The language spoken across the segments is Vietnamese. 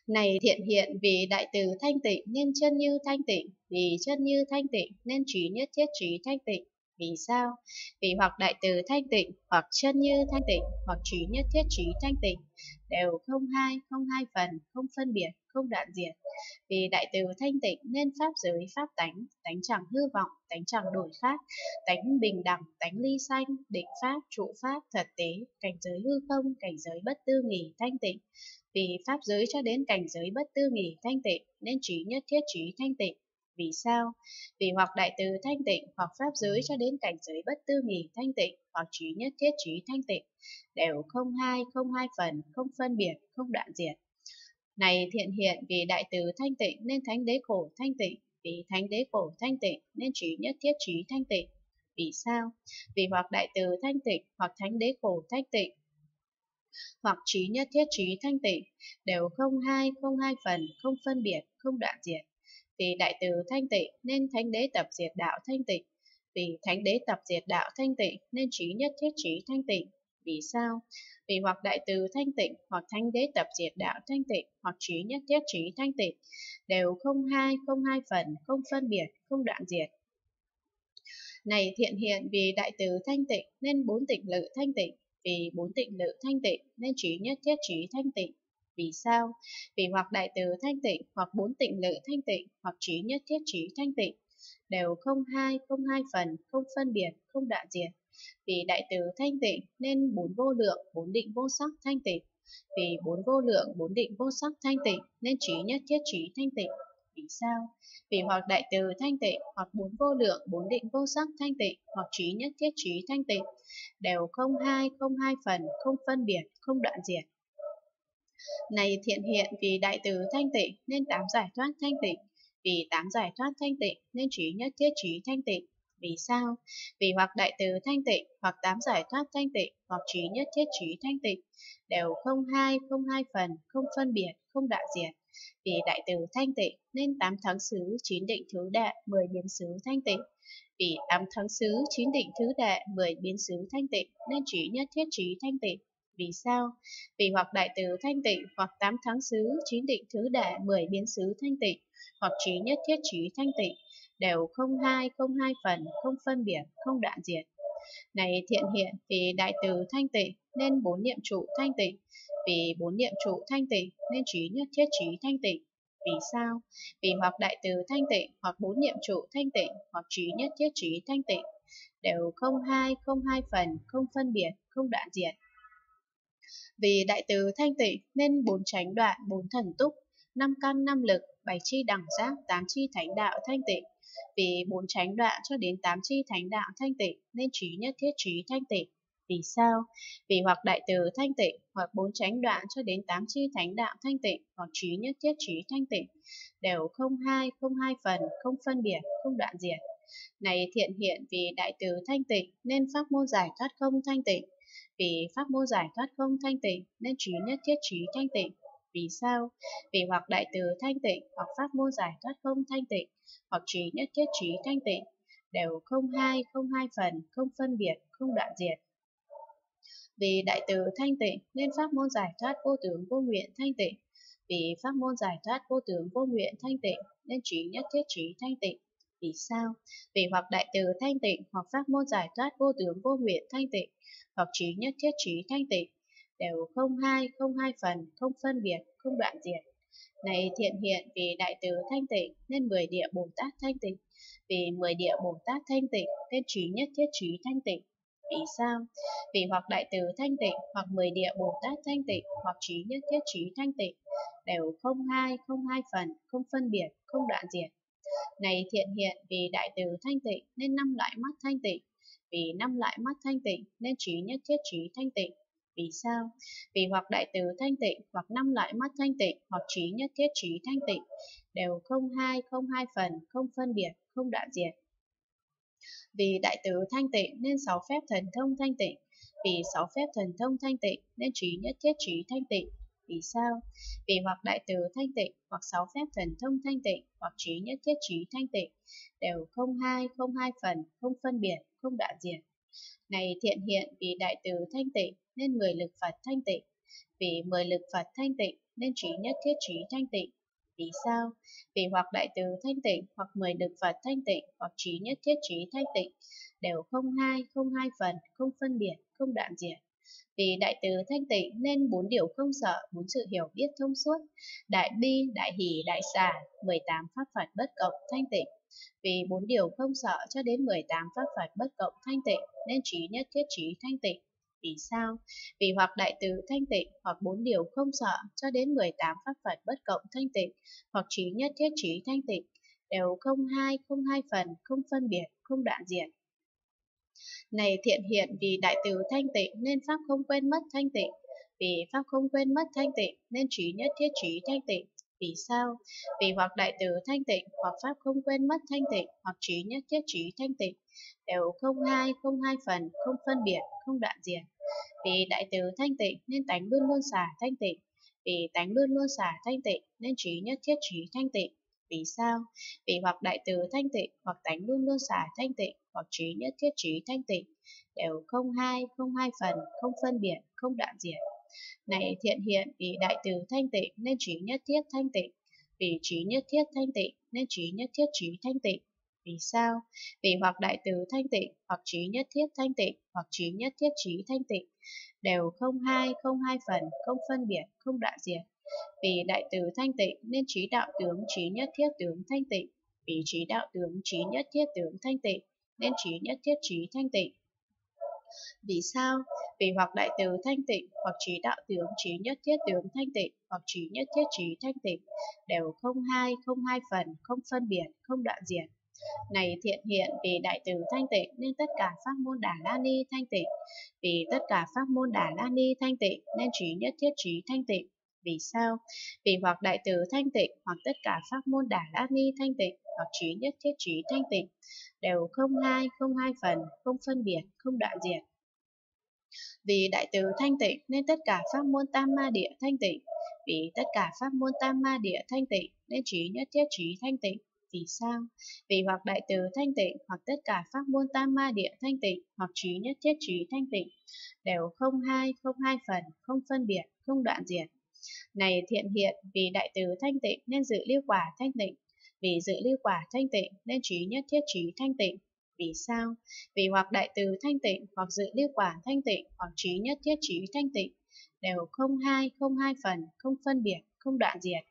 Này thiện hiện, vì đại từ thanh tịnh nên chân như thanh tịnh, vì chân như thanh tịnh nên trí nhất thiết trí thanh tịnh. Vì sao? Vì hoặc đại từ thanh tịnh, hoặc chân như thanh tịnh, hoặc trí nhất thiết trí thanh tịnh đều không hai phần, không phân biệt, không đoạn diệt. Vì đại từ thanh tịnh nên pháp giới, pháp tánh, tánh chẳng hư vọng, tánh chẳng đổi khác, tánh bình đẳng, tánh ly sanh, định pháp, trụ pháp, thật tế, cảnh giới hư không, cảnh giới bất tư nghì, thanh tịnh. Vì pháp giới cho đến cảnh giới bất tư nghì thanh tịnh nên trí nhất thiết trí thanh tịnh. Vì sao? Vì hoặc đại từ thanh tịnh, hoặc pháp giới cho đến cảnh giới bất tư nghì thanh tịnh, hoặc trí nhất thiết trí thanh tịnh đều không hai phần, không phân biệt, không đoạn diệt. Này thiện hiện, vì đại từ thanh tịnh nên thánh đế khổ thanh tịnh, vì thánh đế khổ thanh tịnh nên trí nhất thiết trí thanh tịnh. Vì sao? Vì hoặc đại từ thanh tịnh, hoặc thánh đế khổ thanh tịnh, hoặc trí nhất thiết trí thanh tịnh đều không hai phần, không phân biệt, không đoạn diệt. Vì đại từ thanh tịnh nên thánh đế tập diệt đạo thanh tịnh, vì thánh đế tập diệt đạo thanh tịnh nên trí nhất thiết trí thanh tịnh. Vì sao? Vì hoặc đại từ thanh tịnh, hoặc thánh đế tập diệt đạo thanh tịnh, hoặc trí nhất thiết trí thanh tịnh đều không hai phần, không phân biệt, không đoạn diệt. Này thiện hiện, vì đại từ thanh tịnh nên bốn tịnh lự thanh tịnh, vì bốn tịnh lự thanh tịnh nên trí nhất thiết trí thanh tịnh. Vì sao? Vì hoặc đại từ thanh tịnh, hoặc bốn tịnh lự thanh tịnh, hoặc trí nhất thiết trí thanh tịnh đều không hai phần, không phân biệt, không đoạn diệt. Vì đại từ thanh tịnh nên bốn vô lượng, bốn định vô sắc thanh tịnh, vì bốn vô lượng, bốn định vô sắc thanh tịnh nên trí nhất thiết trí thanh tịnh. Vì sao? Vì hoặc đại từ thanh tịnh, hoặc bốn vô lượng, bốn định vô sắc thanh tịnh, hoặc trí nhất thiết trí thanh tịnh đều không hai phần, không phân biệt, không đoạn diệt. Này thiện hiện, vì đại từ thanh tịnh nên tám giải thoát thanh tịnh, vì tám giải thoát thanh tịnh nên trí nhất thiết trí thanh tịnh. Vì sao? Vì hoặc đại từ thanh tịnh, hoặc tám giải thoát thanh tịnh, hoặc trí nhất thiết trí thanh tịnh đều không hai phần, không phân biệt, không đoạn diệt. Vì đại từ thanh tịnh nên tám thắng xứ, chín định thứ đệ, 10 biến xứ thanh tịnh, vì tám thắng xứ, chín định thứ đệ, 10 biến xứ thanh tịnh nên trí nhất thiết trí thanh tịnh. Vì sao? Vì hoặc đại từ thanh tịnh, hoặc tám thắng xứ, chín định thứ đệ, 10 biến xứ thanh tịnh, hoặc trí nhất thiết trí thanh tịnh đều không hai phần, không phân biệt, không đoạn diệt. Này thiện hiện, vì đại từ thanh tịnh nên bốn niệm trụ thanh tịnh, vì bốn niệm trụ thanh tịnh nên trí nhất thiết trí thanh tịnh. Vì sao? Vì hoặc đại từ thanh tịnh, hoặc bốn niệm trụ thanh tịnh, hoặc trí nhất thiết trí thanh tịnh đều không hai phần, không phân biệt, không đoạn diệt. Vì đại từ thanh tịnh nên bốn chánh đoạn, bốn thần túc, năm căn năm lực, bảy chi đẳng giác, tám chi thánh đạo thanh tịnh. Vì bốn chánh đoạn cho đến tám chi thánh đạo thanh tịnh nên trí nhất thiết trí thanh tịnh. Vì sao? Vì hoặc đại từ thanh tịnh, hoặc bốn chánh đoạn cho đến tám chi thánh đạo thanh tịnh, hoặc trí nhất thiết trí thanh tịnh đều không hai phần, không phân biệt, không đoạn diệt. Này thiện hiện, vì đại từ thanh tịnh nên pháp môn giải thoát không thanh tịnh, vì pháp môn giải thoát không thanh tịnh nên trí nhất thiết trí thanh tịnh. Vì sao? Vì hoặc đại từ thanh tịnh, hoặc pháp môn giải thoát không thanh tịnh, hoặc trí nhất thiết trí thanh tịnh đều không hai phần, không phân biệt, không đoạn diệt. Vì đại từ thanh tịnh nên pháp môn giải thoát vô tướng vô nguyện thanh tịnh, vì pháp môn giải thoát vô tướng vô nguyện thanh tịnh nên trí nhất thiết trí thanh tịnh. Vì sao? Vì hoặc đại từ thanh tịnh, hoặc pháp môn giải thoát vô tướng vô nguyện thanh tịnh, hoặc trí nhất thiết trí thanh tịnh đều không hai phần, không phân biệt, không đoạn diệt. Này thiện hiện, vì đại từ thanh tịnh nên 10 địa Bồ Tát thanh tịnh, vì 10 địa Bồ Tát thanh tịnh nên trí nhất thiết trí thanh tịnh. Vì sao? Vì hoặc đại từ thanh tịnh, hoặc 10 địa Bồ Tát thanh tịnh, hoặc trí nhất thiết trí thanh tịnh đều không hai phần, không phân biệt, không đoạn diệt. Này thiện hiện, vì đại từ thanh tịnh nên 5 loại mắt thanh tịnh, vì 5 loại mắt thanh tịnh nên trí nhất thiết trí thanh tịnh. Vì sao? Vì hoặc đại từ thanh tịnh, hoặc 5 loại mắt thanh tịnh, hoặc trí nhất thiết trí thanh tịnh đều không hai phần, không phân biệt, không đoạn diệt. Vì đại từ thanh tịnh nên 6 phép thần thông thanh tịnh, vì 6 phép thần thông thanh tịnh nên trí nhất thiết trí thanh tịnh. Vì sao? Vì hoặc đại từ thanh tịnh, hoặc 6 phép thần thông thanh tịnh, hoặc trí nhất thiết trí thanh tịnh đều không hai phần, không phân biệt, không đoạn diệt. Này thiện hiện, vì đại từ thanh tịnh nên 10 lực Phật thanh tịnh, vì 10 lực Phật thanh tịnh nên trí nhất thiết trí thanh tịnh. Vì sao? Vì hoặc đại từ thanh tịnh, hoặc 10 lực Phật thanh tịnh, hoặc trí nhất thiết trí thanh tịnh đều không hai phần, không phân biệt, không đoạn diệt. Vì đại từ thanh tịnh nên 4 điều không sợ, 4 sự hiểu biết thông suốt, đại bi, đại hỷ, đại xả, 18 pháp Phật bất cộng thanh tịnh. Vì 4 điều không sợ cho đến 18 pháp Phật bất cộng thanh tịnh nên trí nhất thiết trí thanh tịnh. Vì sao? Vì hoặc đại từ thanh tịnh, hoặc 4 điều không sợ cho đến 18 pháp Phật bất cộng thanh tịnh, hoặc trí nhất thiết trí thanh tịnh đều không hai phần, không phân biệt, không đoạn diệt. Này thiện hiện, vì đại từ thanh tịnh nên pháp không quên mất thanh tịnh. Vì pháp không quên mất thanh tịnh nên trí nhất thiết trí thanh tịnh. Vì sao? Vì hoặc đại từ thanh tịnh, hoặc pháp không quên mất thanh tịnh, hoặc trí nhất thiết trí thanh tịnh đều không hai phần, không phân biệt, không đoạn diệt. Vì đại từ thanh tịnh nên tánh luôn luôn xả thanh tịnh. Vì tánh luôn luôn xả thanh tịnh nên trí nhất thiết trí thanh tịnh. Vì sao? Vì hoặc đại từ thanh tịnh, hoặc tánh luôn luôn xả thanh tịnh, hoặc trí nhất thiết trí thanh tịnh đều không hai phần, không phân biệt, không đoạn diệt. Này thiện hiện, vì đại từ thanh tịnh nên trí nhất thiết thanh tịnh. Vì trí nhất thiết thanh tịnh nên trí nhất thiết trí thanh tịnh. Vì sao? Vì hoặc đại từ thanh tịnh, hoặc trí nhất thiết thanh tịnh, hoặc trí nhất thiết trí thanh tịnh đều không hai phần, không phân biệt, không đoạn diệt. Vì đại từ thanh tịnh nên trí đạo tướng trí nhất thiết tướng thanh tịnh. Vì trí đạo tướng trí nhất thiết tướng thanh tịnh nên trí nhất thiết trí thanh tịnh. Vì sao? Vì hoặc đại từ thanh tịnh, hoặc trí đạo tướng trí nhất thiết tướng thanh tịnh, hoặc trí nhất thiết trí thanh tịnh đều không hai phần, không phân biệt, không đoạn diệt. Này thiện hiện, vì đại từ thanh tịnh nên tất cả pháp môn Đà La Ni thanh tịnh. Vì tất cả pháp môn Đà La Ni thanh tịnh nên trí nhất thiết trí thanh tịnh. Vì sao? Vì hoặc đại từ thanh tịnh, hoặc tất cả pháp môn Đà La Ni thanh tịnh, hoặc trí nhất thiết trí thanh tịnh đều không hai phần, không phân biệt, không đoạn diệt. Vì đại từ thanh tịnh nên tất cả pháp môn Tam Ma Địa thanh tịnh. Vì tất cả pháp môn Tam Ma Địa thanh tịnh nên trí nhất thiết trí thanh tịnh. Vì sao? Vì hoặc đại từ thanh tịnh, hoặc tất cả pháp môn Tam Ma Địa thanh tịnh, hoặc trí nhất thiết trí thanh tịnh đều không hai phần, không phân biệt, không đoạn diệt. Này thiện hiện, vì đại từ thanh tịnh nên dự lưu quả thanh tịnh. Vì dự lưu quả thanh tịnh nên trí nhất thiết trí thanh tịnh. Vì sao? Vì hoặc đại từ thanh tịnh, hoặc dự lưu quả thanh tịnh, hoặc trí nhất thiết trí thanh tịnh đều không hai phần, không phân biệt, không đoạn diệt.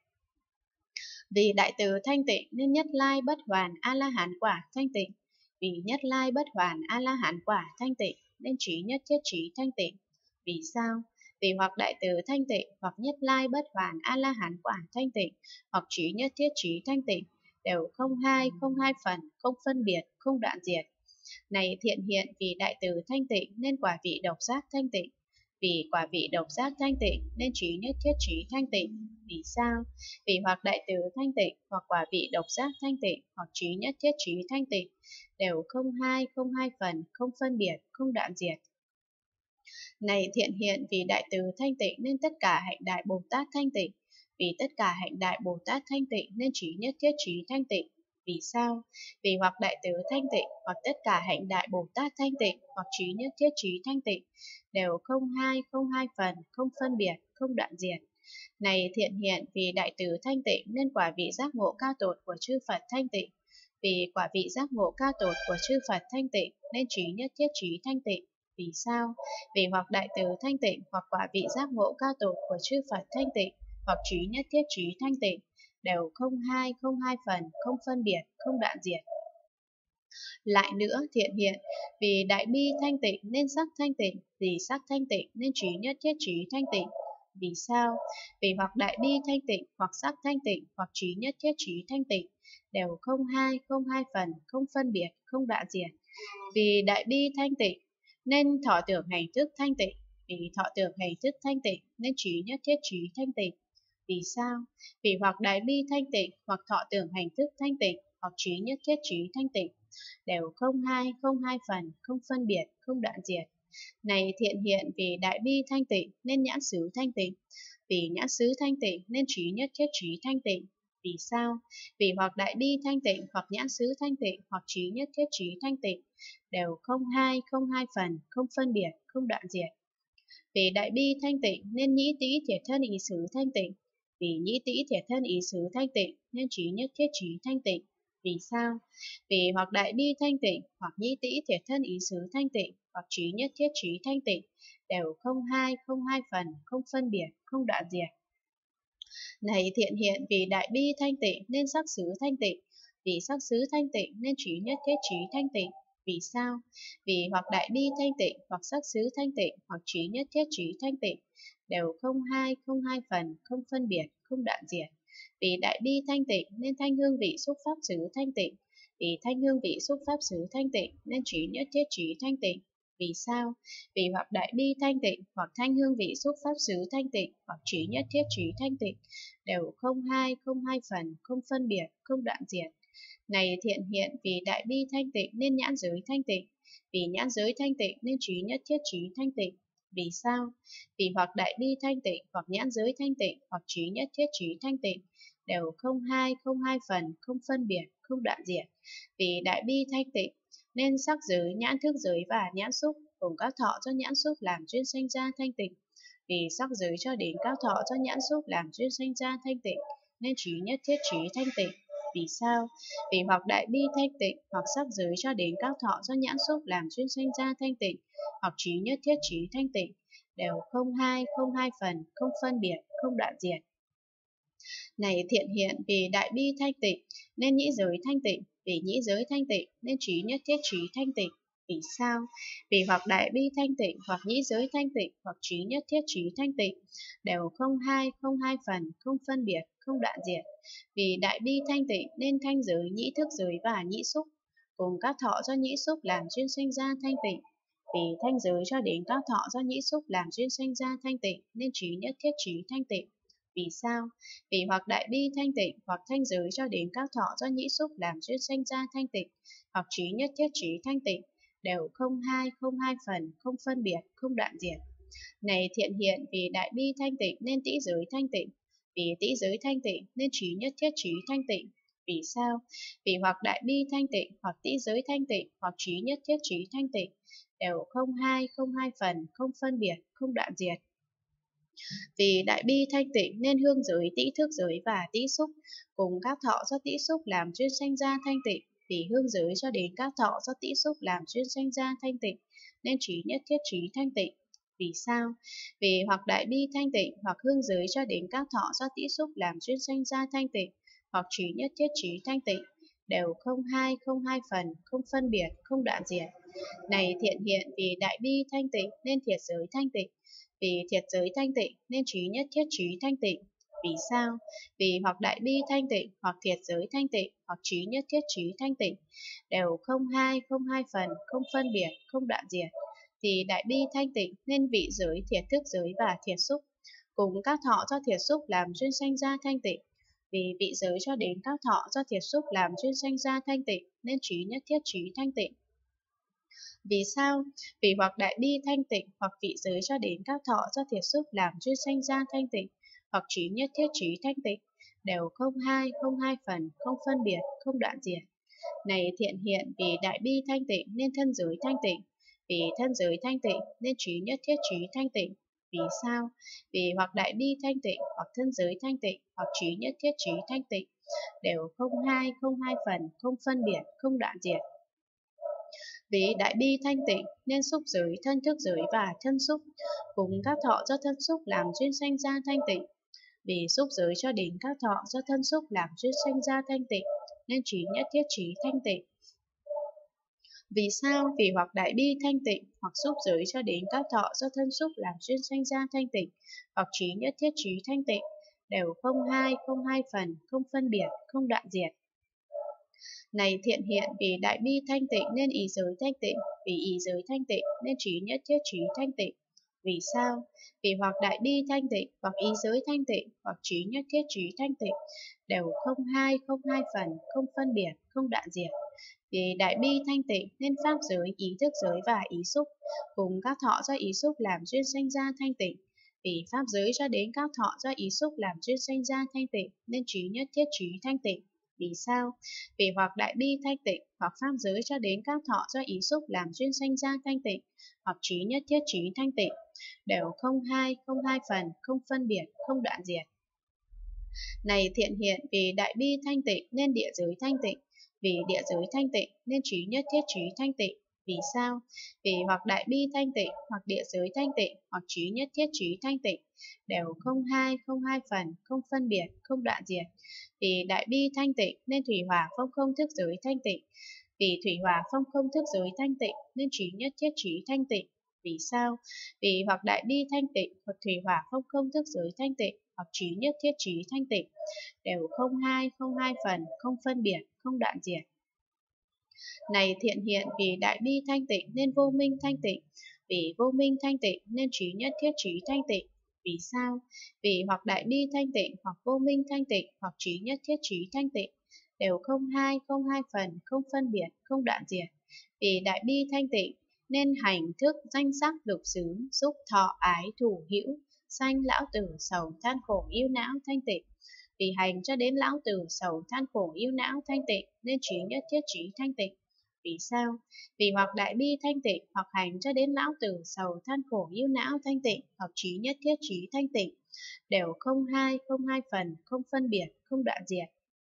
Vì đại từ thanh tịnh nên nhất lai bất hoàn a la hán quả thanh tịnh. Vì nhất lai bất hoàn a la hán quả thanh tịnh nên trí nhất thiết trí thanh tịnh. Vì sao? Vì hoặc đại từ thanh tịnh, hoặc nhất lai bất hoàn a la hán quả thanh tịnh, hoặc trí nhất thiết trí thanh tịnh đều không hai phần, không phân biệt, không đoạn diệt. Này thiện hiện, vì đại từ thanh tịnh nên quả vị độc giác thanh tịnh. Vì quả vị độc giác thanh tịnh nên trí nhất thiết trí thanh tịnh. Vì sao? Vì hoặc đại từ thanh tịnh, hoặc quả vị độc giác thanh tịnh, hoặc trí nhất thiết trí thanh tịnh đều không hai phần, không phân biệt, không đoạn diệt. Này thiện hiện, vì đại từ thanh tịnh nên tất cả hạnh đại Bồ Tát thanh tịnh. Vì tất cả hạnh đại Bồ Tát thanh tịnh nên trí nhất thiết trí thanh tịnh. Vì sao? Vì hoặc đại từ thanh tịnh, hoặc tất cả hạnh đại Bồ Tát thanh tịnh, hoặc trí nhất thiết trí thanh tịnh đều không hai phần, không phân biệt, không đoạn diệt. Này thiện hiện, vì đại từ thanh tịnh nên quả vị giác ngộ cao tột của chư Phật thanh tịnh. Vì quả vị giác ngộ cao tột của chư Phật thanh tịnh nên trí nhất thiết trí thanh tịnh. Vì sao? Vì hoặc đại từ thanh tịnh, hoặc quả vị giác ngộ cao tột của chư Phật thanh tịnh, hoặc trí nhất thiết trí thanh tịnh đều không hai phần, không phân biệt, không đoạn diệt. Lại nữa thiện hiện, vì đại bi thanh tịnh nên sắc thanh tịnh, vì sắc thanh tịnh nên trí nhất thiết trí thanh tịnh. Vì sao? Vì hoặc đại bi thanh tịnh, hoặc sắc thanh tịnh, hoặc trí nhất thiết trí thanh tịnh đều không hai phần, không phân biệt, không đoạn diệt. Vì đại bi thanh tịnh nên thọ tưởng hành thức thanh tịnh. Vì thọ tưởng hành thức thanh tịnh nên trí nhất thiết trí thanh tịnh. Vì sao? Vì hoặc đại bi thanh tịnh, hoặc thọ tưởng hành thức thanh tịnh, hoặc trí nhất thiết trí thanh tịnh đều không hai phần, không phân biệt, không đoạn diệt. Này thiện hiện, vì đại bi thanh tịnh nên nhãn xứ thanh tịnh. Vì nhãn xứ thanh tịnh nên trí nhất thiết trí thanh tịnh. Vì sao? Vì hoặc đại bi thanh tịnh, hoặc nhãn xứ thanh tịnh, hoặc trí nhất thiết trí thanh tịnh đều không hai phần, không phân biệt, không đoạn diệt. Vì đại bi thanh tịnh nên nhĩ tĩ thiệt thân ý xứ thanh tịnh. Vì nhĩ tĩ thiệt thân ý xứ thanh tịnh nên trí nhất thiết trí thanh tịnh. Vì sao? Vì hoặc đại bi thanh tịnh, hoặc nhĩ tĩ thiệt thân ý xứ thanh tịnh, hoặc trí nhất thiết trí thanh tịnh, đều không hai phần, không phân biệt, không đoạn diệt. Này thiện hiện, vì đại bi thanh tịnh nên sắc xứ thanh tịnh, vì sắc xứ thanh tịnh nên trí nhất thiết trí thanh tịnh. Vì sao? Vì hoặc đại bi thanh tịnh, hoặc sắc xứ thanh tịnh, hoặc trí nhất thiết trí thanh tịnh, đều không hai phần, không phân biệt, không đoạn diệt. Vì đại bi thanh tịnh nên thanh hương vị xúc pháp xứ thanh tịnh, vì thanh hương vị xúc pháp xứ thanh tịnh nên trí nhất thiết trí thanh tịnh. Vì sao? Vì hoặc đại bi thanh tịnh, hoặc thanh hương vị xúc pháp xứ thanh tịnh, hoặc trí nhất thiết trí thanh tịnh, đều không hai phần, không phân biệt, không đoạn diệt. Này thiện hiện, vì đại bi thanh tịnh nên nhãn giới thanh tịnh, vì nhãn giới thanh tịnh nên trí nhất thiết trí thanh tịnh. Vì sao? Vì hoặc đại bi thanh tịnh, hoặc nhãn giới thanh tịnh, hoặc trí nhất thiết trí thanh tịnh, đều không hai phần, không phân biệt, không đoạn diệt. Vì đại bi thanh tịnh nên sắc giới, nhãn thức giới và nhãn xúc cùng các thọ do nhãn xúc làm duyên sanh ra thanh tịnh. Vì sắc giới cho đến các thọ do nhãn xúc làm duyên sanh ra thanh tịnh nên trí nhất thiết trí thanh tịnh. Vì sao? Vì hoặc đại bi thanh tịnh, hoặc sắc giới cho đến các thọ do nhãn xúc làm duyên sanh ra thanh tịnh, hoặc trí nhất thiết trí thanh tịnh, đều không hai phần, không phân biệt, không đoạn diệt. Này thiện hiện, vì đại bi thanh tịnh nên nhĩ giới thanh tịnh, vì nhĩ giới thanh tịnh nên trí nhất thiết trí thanh tịnh. Vì sao? Vì hoặc đại bi thanh tịnh, hoặc nhĩ giới thanh tịnh, hoặc trí nhất thiết trí thanh tịnh, đều không hai phần, không phân biệt, không đoạn diệt. Vì đại bi thanh tịnh nên thanh giới, nhĩ thức giới và nhĩ xúc cùng các thọ do nhĩ xúc làm duyên sanh ra thanh tịnh. Vì thanh giới cho đến các thọ do nhĩ xúc làm duyên sanh ra thanh tịnh nên trí nhất thiết trí thanh tịnh. Vì sao? Vì hoặc đại bi thanh tịnh, hoặc thanh giới cho đến các thọ do nhĩ xúc làm duyên sanh ra thanh tịnh, hoặc trí nhất thiết trí thanh tịnh, đều không hai phần, không phân biệt, không đoạn diệt. Này thiện hiện, vì đại bi thanh tịnh nên tĩ giới thanh tịnh, vì tĩ giới thanh tịnh nên trí nhất thiết trí thanh tịnh. Vì sao? Vì hoặc đại bi thanh tịnh, hoặc tĩ giới thanh tịnh, hoặc trí nhất thiết trí thanh tịnh, đều không hai phần, không phân biệt, không đoạn diệt. Vì đại bi thanh tịnh nên hương giới, tĩ thức giới và tĩ xúc cùng các thọ do tĩ xúc làm duyên sanh ra thanh tịnh. Vì hương giới cho đến các thọ do tĩ xúc làm duyên sanh ra thanh tịnh nên trí nhất thiết trí thanh tịnh. Vì sao? Vì hoặc đại bi thanh tịnh, hoặc hương giới cho đến các thọ do tĩ xúc làm duyên sanh ra thanh tịnh, hoặc trí nhất thiết trí thanh tịnh, đều không hai phần, không phân biệt, không đoạn diệt. Này thiện hiện, vì đại bi thanh tịnh nên thiệt giới thanh tịnh, vì thiệt giới thanh tịnh nên trí nhất thiết trí thanh tịnh. Vì sao? Vì hoặc đại bi thanh tịnh, hoặc thiệt giới thanh tịnh, hoặc trí nhất thiết trí thanh tịnh, đều không hai phần, không phân biệt, không đoạn diệt. Vì đại bi thanh tịnh nên vị giới, thiệt thức giới và thiệt xúc cùng các thọ do thiệt xúc làm duyên sanh ra thanh tịnh. Vì vị giới cho đến các thọ do thiệt xúc làm duyên sanh ra thanh tịnh nên trí nhất thiết trí thanh tịnh. Vì sao? Vì hoặc đại bi thanh tịnh, hoặc vị giới cho đến các thọ do thiệt xúc làm duyên sanh ra thanh tịnh, hoặc trí nhất thiết trí thanh tịnh, đều không hai phần, không phân biệt, không đoạn diệt. Này thiện hiện, vì đại bi thanh tịnh nên thân giới thanh tịnh, vì thân giới thanh tịnh nên trí nhất thiết trí thanh tịnh. Vì sao? Vì hoặc đại bi thanh tịnh, hoặc thân giới thanh tịnh, hoặc trí nhất thiết trí thanh tịnh, đều không hai phần, không phân biệt, không đoạn diệt. Vì đại bi thanh tịnh nên xúc giới, thân thức giới và thân xúc cùng các thọ do thân xúc làm duyên sanh ra thanh tịnh. Vì xúc giới cho đến các thọ do thân xúc làm duyên sanh ra thanh tịnh nên trí nhất thiết trí thanh tịnh. Vì sao? Vì hoặc đại bi thanh tịnh, hoặc xúc giới cho đến các thọ do thân xúc làm duyên sanh ra thanh tịnh, hoặc trí nhất thiết trí thanh tịnh, đều không hai phần, không phân biệt, không đoạn diệt. Này thiện hiện, vì đại bi thanh tịnh nên ý giới thanh tịnh, vì ý giới thanh tịnh nên trí nhất thiết trí thanh tịnh. Vì sao? Vì hoặc đại bi thanh tịnh, hoặc ý giới thanh tịnh, hoặc trí nhất thiết trí thanh tịnh, đều không hai phần, không phân biệt, không đoạn diệt. Vì đại bi thanh tịnh nên pháp giới, ý thức giới và ý xúc cùng các thọ do ý xúc làm duyên sanh ra thanh tịnh. Vì pháp giới cho đến các thọ do ý xúc làm duyên sanh ra thanh tịnh nên trí nhất thiết trí thanh tịnh. Vì sao? Vì hoặc đại bi thanh tịnh, hoặc pháp giới cho đến các thọ do ý xúc làm duyên sanh ra thanh tịnh, hoặc trí nhất thiết trí thanh tịnh, đều không hai phần, không phân biệt, không đoạn diệt. Này thiện hiện, vì đại bi thanh tịnh nên địa giới thanh tịnh, vì địa giới thanh tịnh nên trí nhất thiết trí thanh tịnh. Vì sao? Vì hoặc đại bi thanh tịnh, hoặc địa giới thanh tịnh, hoặc trí nhất thiết trí thanh tịnh đều không hai phần, không phân biệt, không đoạn diệt. Vì đại bi thanh tịnh nên thủy hỏa phong không thức giới thanh tịnh, vì thủy hỏa phong không thức giới thanh tịnh nên trí nhất thiết trí thanh tịnh. Vì sao? Vì hoặc đại bi thanh tịnh, hoặc thủy hỏa phong không thức giới thanh tịnh, hoặc trí nhất thiết trí thanh tịnh đều không hai phần, không phân biệt, không đoạn diệt. Này thiện hiện, vì đại bi thanh tịnh nên vô minh thanh tịnh, vì vô minh thanh tịnh nên trí nhất thiết trí thanh tịnh. Vì sao? Vì hoặc đại bi thanh tịnh, hoặc vô minh thanh tịnh, hoặc trí nhất thiết trí thanh tịnh đều không hai phần, không phân biệt, không đoạn diệt. Vì đại bi thanh tịnh nên hành thức danh sắc lục xứ, xúc thọ ái thủ hữu, sanh lão tử sầu than khổ yêu não thanh tịnh. Vì hành cho đến lão tử sầu than khổ yêu não thanh tịnh nên trí nhất thiết trí thanh tịnh. Vì sao? Vì hoặc đại bi thanh tịnh, hoặc hành cho đến lão tử sầu than khổ yêu não thanh tịnh, hoặc trí nhất thiết trí thanh tịnh đều không hai phần, không phân biệt, không đoạn diệt.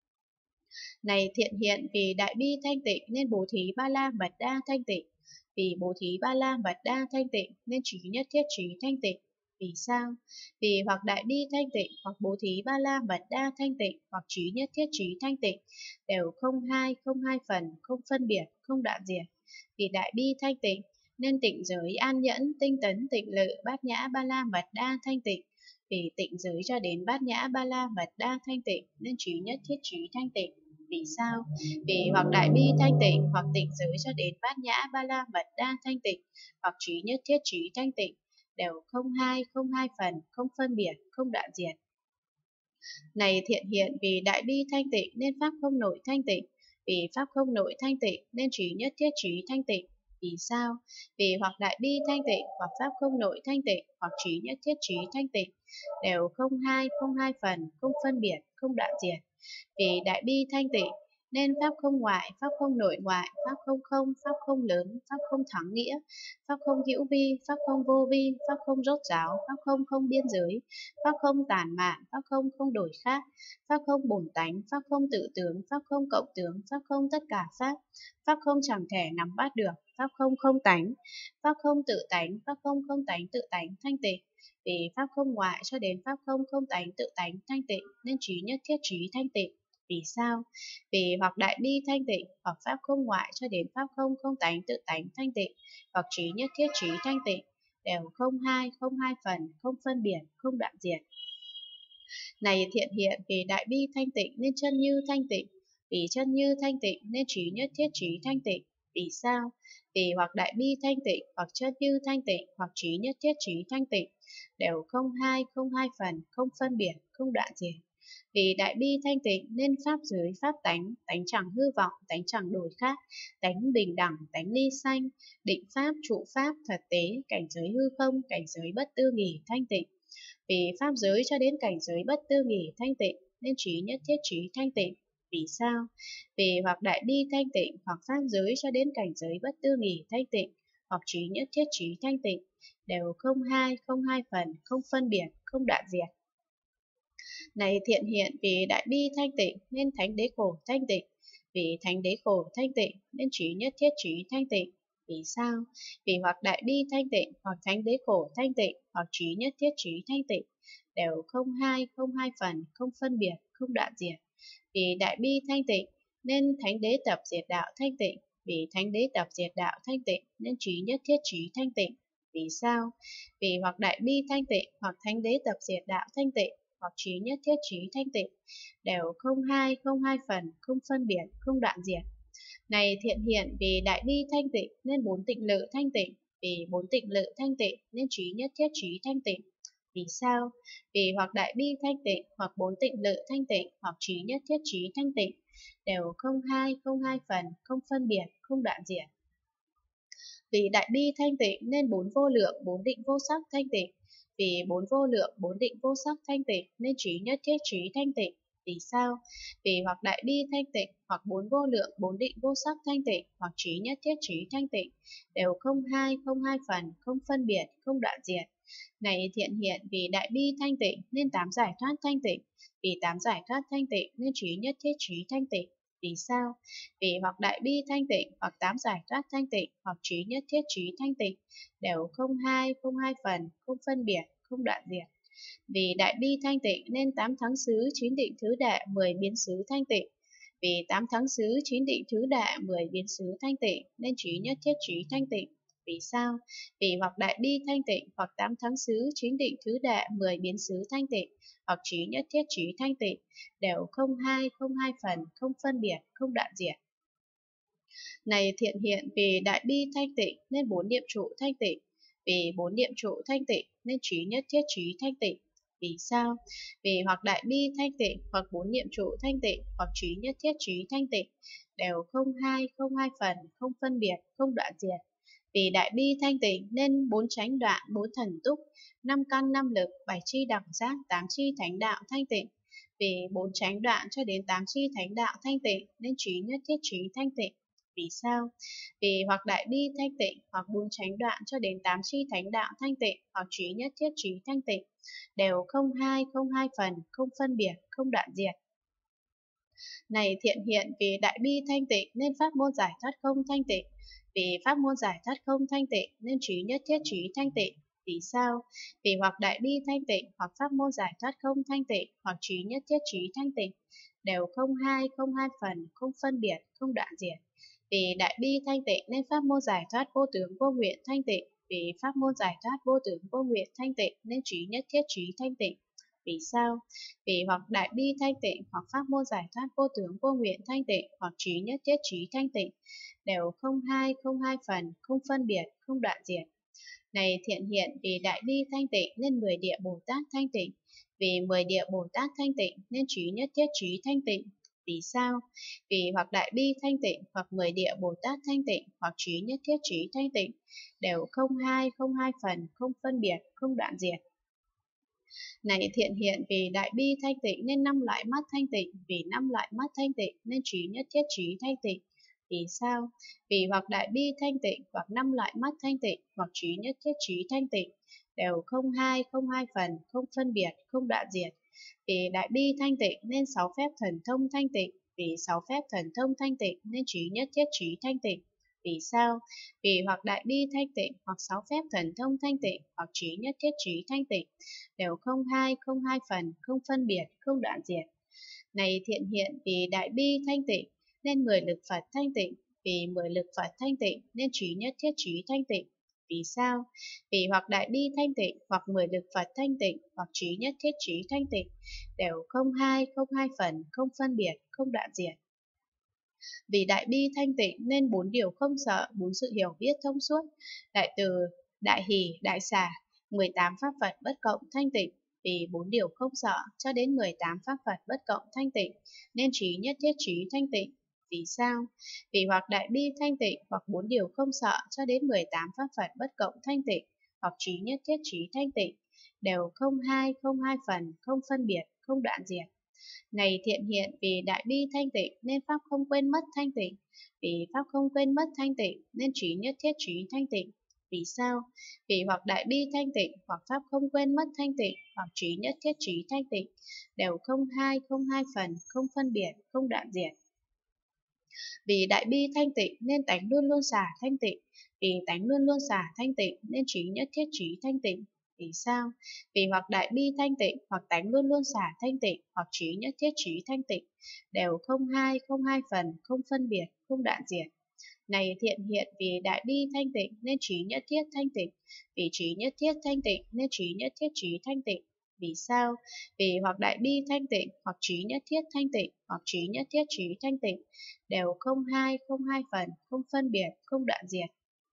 Này thiện hiện, vì đại bi thanh tịnh nên bố thí ba la mật đa thanh tịnh, vì bố thí ba la mật đa thanh tịnh nên trí nhất thiết trí thanh tịnh. Vì sao? Vì hoặc đại bi thanh tịnh, hoặc bố thí ba la mật đa thanh tịnh, hoặc trí nhất thiết trí thanh tịnh đều không hai phần, không phân biệt, không đoạn diệt. Vì đại bi thanh tịnh nên tịnh giới an nhẫn, tinh tấn, tịnh lự, bát nhã ba la mật đa thanh tịnh, vì tịnh giới cho đến bát nhã ba la mật đa thanh tịnh nên trí nhất thiết trí thanh tịnh. Vì sao? Vì hoặc đại bi thanh tịnh, hoặc tịnh giới cho đến bát nhã ba la mật đa thanh tịnh, hoặc trí nhất thiết trí thanh tịnh đều không hai phần, không phân biệt, không đoạn diệt. Này thiện hiện, vì đại bi thanh tịnh nên pháp không nội thanh tịnh, vì pháp không nội thanh tịnh nên trí nhất thiết trí thanh tịnh. Vì sao? Vì hoặc đại bi thanh tịnh, hoặc pháp không nội thanh tịnh, hoặc trí nhất thiết trí thanh tịnh đều không hai phần, không phân biệt, không đoạn diệt. Vì đại bi thanh tịnh nên pháp không ngoại, pháp không nội ngoại, pháp không không, pháp không lớn, pháp không thắng nghĩa, pháp không hữu vi, pháp không vô vi, pháp không rốt ráo, pháp không không biên giới, pháp không tản mạn, pháp không không đổi khác, pháp không bổn tánh, pháp không tự tướng, pháp không cộng tướng, pháp không tất cả pháp, pháp không chẳng thể nắm bắt được, pháp không không tánh, pháp không tự tánh, pháp không không tánh tự tánh thanh tịnh. Vì pháp không ngoại cho đến pháp không không tánh tự tánh thanh tịnh nên trí nhất thiết trí thanh tịnh. Vì sao? Vì hoặc đại bi thanh tịnh, hoặc pháp không ngoại cho đến pháp không không tánh tự tánh thanh tịnh, hoặc trí nhất thiết trí thanh tịnh đều không hai phần, không phân biệt, không đoạn diệt. Này thiện hiện, vì đại bi thanh tịnh nên chân như thanh tịnh, vì chân như thanh tịnh nên trí nhất thiết trí thanh tịnh. Vì sao? Vì hoặc đại bi thanh tịnh, hoặc chân như thanh tịnh, hoặc trí nhất thiết trí thanh tịnh đều không hai phần, không phân biệt, không đoạn diệt. Vì đại bi thanh tịnh nên pháp giới pháp tánh, tánh chẳng hư vọng, tánh chẳng đổi khác, tánh bình đẳng, tánh ly sanh, định pháp, trụ pháp, thật tế, cảnh giới hư không, cảnh giới bất tư nghỉ thanh tịnh. Vì pháp giới cho đến cảnh giới bất tư nghỉ thanh tịnh nên trí nhất thiết trí thanh tịnh. Vì sao? Vì hoặc đại bi thanh tịnh, hoặc pháp giới cho đến cảnh giới bất tư nghỉ thanh tịnh, hoặc trí nhất thiết trí thanh tịnh đều không hai phần, không phân biệt, không đoạn diệt. Này thiện hiện, vì đại bi thanh tịnh nên thánh đế khổ thanh tịnh, vì thánh đế khổ thanh tịnh nên trí nhất thiết trí thanh tịnh. Vì sao? Vì hoặc đại bi thanh tịnh, hoặc thánh đế khổ thanh tịnh, hoặc trí nhất thiết trí thanh tịnh đều không hai phần, không phân biệt, không đoạn diệt. Vì đại bi thanh tịnh nên thánh đế tập diệt đạo thanh tịnh, vì thánh đế tập diệt đạo thanh tịnh nên trí nhất thiết trí thanh tịnh. Vì sao? Vì hoặc đại bi thanh tịnh, hoặc thánh đế tập diệt đạo thanh tịnh, hoặc trí nhất thiết trí thanh tịnh đều không hai phần, không phân biệt, không đoạn diệt. Này thiện hiện, vì đại bi thanh tịnh nên bốn tịnh lự thanh tịnh, vì bốn tịnh lự thanh tịnh nên trí nhất thiết trí thanh tịnh. Vì sao? Vì hoặc đại bi thanh tịnh, hoặc bốn tịnh lự thanh tịnh, hoặc trí nhất thiết trí thanh tịnh đều không hai phần, không phân biệt, không đoạn diệt. Vì đại bi thanh tịnh nên bốn vô lượng, bốn định vô sắc thanh tịnh, vì bốn vô lượng, bốn định vô sắc thanh tịnh nên trí nhất thiết trí thanh tịnh. Vì sao? Vì hoặc đại bi thanh tịnh, hoặc bốn vô lượng, bốn định vô sắc thanh tịnh, hoặc trí nhất thiết trí thanh tịnh đều không hai phần, không phân biệt, không đoạn diệt. Này thiện hiện, vì đại bi thanh tịnh nên tám giải thoát thanh tịnh, vì tám giải thoát thanh tịnh nên trí nhất thiết trí thanh tịnh. Vì sao? Vì hoặc đại bi thanh tịnh, hoặc tám giải thoát thanh tịnh, hoặc trí nhất thiết trí thanh tịnh đều không hai phần, không phân biệt, không đoạn diệt. Vì đại bi thanh tịnh nên tám thắng xứ, chín định thứ đệ, 10 biến xứ thanh tịnh. Vì tám thắng xứ, chín định thứ đệ, 10 biến xứ thanh tịnh nên trí nhất thiết trí thanh tịnh. Vì sao? Vì hoặc đại bi thanh tịnh, hoặc tám thắng xứ, chín định thứ đệ, 10 biến xứ thanh tịnh, hoặc trí nhất thiết trí thanh tịnh đều không hai phần, không phân biệt, không đoạn diệt. Này thiện hiện, vì đại bi thanh tịnh nên bốn niệm trụ thanh tịnh, vì bốn niệm trụ thanh tịnh nên trí nhất thiết trí thanh tịnh. Vì sao? Vì hoặc đại bi thanh tịnh, hoặc bốn niệm trụ thanh tịnh, hoặc trí nhất thiết trí thanh tịnh đều không hai phần, không phân biệt, không đoạn diệt. Vì đại bi thanh tịnh nên bốn chánh đoạn, bốn thần túc, năm căn năm lực, bảy chi đẳng giác, tám chi thánh đạo thanh tịnh. Vì bốn chánh đoạn cho đến tám chi thánh đạo thanh tịnh nên trí nhất thiết trí thanh tịnh. Vì sao? Vì hoặc đại bi thanh tịnh, hoặc bốn chánh đoạn cho đến tám chi thánh đạo thanh tịnh, hoặc trí nhất thiết trí thanh tịnh đều không hai phần, không phân biệt, không đoạn diệt. Này thiện hiện, vì đại bi thanh tịnh nên pháp môn giải thoát không thanh tịnh, vì pháp môn giải thoát không thanh tịnh nên trí nhất thiết trí thanh tịnh. Vì sao? Vì hoặc đại bi thanh tịnh, hoặc pháp môn giải thoát không thanh tịnh, hoặc trí nhất thiết trí thanh tịnh đều không hai phần, không phân biệt, không đoạn diệt. Vì đại bi thanh tịnh nên pháp môn giải thoát vô tướng vô nguyện thanh tịnh, vì pháp môn giải thoát vô tướng vô nguyện thanh tịnh nên trí nhất thiết trí thanh tịnh. Vì sao? Vì hoặc đại bi thanh tịnh, hoặc pháp môn giải thoát vô tướng vô nguyện thanh tịnh, hoặc trí nhất thiết trí thanh tịnh đều không hai phần, không phân biệt, không đoạn diệt. Này thiện hiện, vì đại bi thanh tịnh nên 10 địa Bồ Tát thanh tịnh, vì 10 địa Bồ Tát thanh tịnh nên trí nhất thiết trí thanh tịnh. Vì sao? Vì hoặc đại bi thanh tịnh, hoặc 10 địa Bồ Tát thanh tịnh, hoặc trí nhất thiết trí thanh tịnh đều không hai phần, không phân biệt, không đoạn diệt. Này thiện hiện, vì đại bi thanh tịnh nên 5 loại mắt thanh tịnh, vì 5 loại mắt thanh tịnh nên trí nhất thiết trí thanh tịnh. Vì sao? Vì hoặc đại bi thanh tịnh, hoặc 5 loại mắt thanh tịnh, hoặc trí nhất thiết trí thanh tịnh đều không hai phần, không phân biệt, không đoạn diệt. Vì đại bi thanh tịnh nên 6 phép thần thông thanh tịnh, vì 6 phép thần thông thanh tịnh nên trí nhất thiết trí thanh tịnh. Vì sao? Vì hoặc đại bi thanh tịnh, hoặc 6 phép thần thông thanh tịnh, hoặc trí nhất thiết trí thanh tịnh đều không hai phần, không phân biệt, không đoạn diệt. Này thiện hiện, vì đại bi thanh tịnh nên 10 lực Phật thanh tịnh, vì 10 lực Phật thanh tịnh nên trí nhất thiết trí thanh tịnh. Vì sao? Vì hoặc đại bi thanh tịnh, hoặc 10 lực Phật thanh tịnh, hoặc trí nhất thiết trí thanh tịnh đều không hai phần, không phân biệt, không đoạn diệt. Vì đại bi thanh tịnh nên 4 điều không sợ, 4 sự hiểu biết thông suốt, đại từ, đại hỷ, đại xả, 18 pháp Phật bất cộng thanh tịnh. Vì 4 điều không sợ cho đến 18 pháp Phật bất cộng thanh tịnh nên trí nhất thiết trí thanh tịnh. Vì sao? Vì hoặc đại bi thanh tịnh, hoặc 4 điều không sợ cho đến 18 pháp Phật bất cộng thanh tịnh, hoặc trí nhất thiết trí thanh tịnh đều không hai phần, không phân biệt, không đoạn diệt. Này thiện hiện, vì đại bi thanh tịnh nên pháp không quên mất thanh tịnh, vì pháp không quên mất thanh tịnh nên trí nhất thiết trí thanh tịnh. Vì sao? Vì hoặc đại bi thanh tịnh, hoặc pháp không quên mất thanh tịnh, hoặc trí nhất thiết trí thanh tịnh đều không hai phần, không phân biệt, không đoạn diệt. Vì đại bi thanh tịnh nên tánh luôn luôn xả thanh tịnh, vì tánh luôn luôn xả thanh tịnh nên trí nhất thiết trí thanh tịnh. Vì sao? Vì hoặc đại bi thanh tịnh, hoặc tánh luôn luôn xả thanh tịnh, hoặc trí nhất thiết trí thanh tịnh đều không hai phần, không phân biệt, không đoạn diệt. Này thiện hiện, vì đại bi thanh tịnh nên trí nhất thiết thanh tịnh, vì trí nhất thiết thanh tịnh nên trí nhất thiết trí thanh tịnh. Vì sao? Vì hoặc đại bi thanh tịnh, hoặc trí nhất thiết thanh tịnh, hoặc trí nhất thiết trí thanh tịnh đều không hai phần, không phân biệt, không đoạn diệt.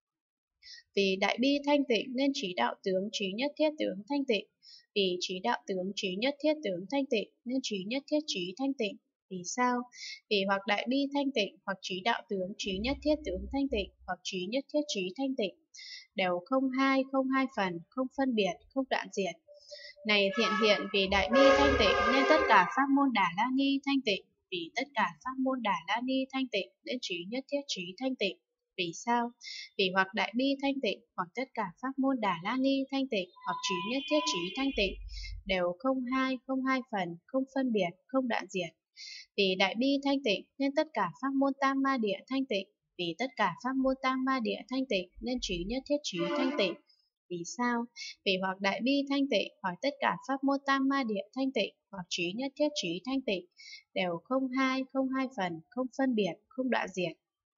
Vì đại bi thanh tịnh nên trí đạo tướng, trí nhất thiết tướng thanh tịnh, vì trí đạo tướng, trí nhất thiết tướng thanh tịnh nên trí nhất thiết trí thanh tịnh. Vì sao? Vì hoặc đại bi thanh tịnh, hoặc trí đạo tướng, trí nhất thiết tướng thanh tịnh, hoặc trí nhất thiết trí thanh tịnh đều không hai phần, không phân biệt, không đoạn diệt. Này thiện hiện, vì đại bi thanh tịnh nên tất cả pháp môn Đà La Ni thanh tịnh, vì tất cả pháp môn Đà La Ni thanh tịnh nên trí nhất thiết trí thanh tịnh. Vì sao? Vì hoặc đại bi thanh tịnh, hoặc tất cả pháp môn Đà La Ni thanh tịnh, hoặc trí nhất thiết trí thanh tịnh, đều không hai phần, không phân biệt, không đoạn diệt. Vì đại bi thanh tịnh nên tất cả pháp môn tam ma địa thanh tịnh, vì tất cả pháp môn tam ma địa thanh tịnh nên trí nhất thiết trí thanh tịnh. Vì sao? Vì hoặc đại bi thanh tịnh, hoặc tất cả pháp môn tam ma địa thanh tịnh, hoặc trí nhất thiết trí thanh tịnh, đều không hai phần, không phân biệt, không đoạn diệt.